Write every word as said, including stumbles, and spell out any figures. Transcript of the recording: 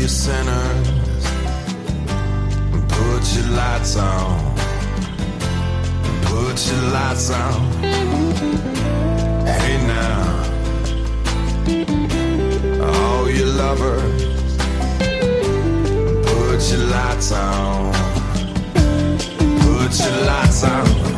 you sinners, put your lights on, put your lights on. Hey now, all you lovers, put your lights on, put your lights on.